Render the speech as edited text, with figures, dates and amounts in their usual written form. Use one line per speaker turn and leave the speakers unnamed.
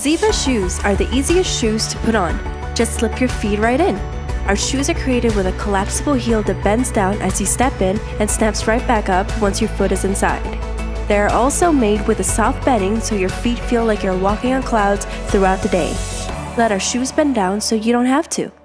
Zeba shoes are the easiest shoes to put on. Just slip your feet right in. Our shoes are created with a collapsible heel that bends down as you step in and snaps right back up once your foot is inside. They are also made with a soft bedding so your feet feel like you're walking on clouds throughout the day. Let our shoes bend down so you don't have to.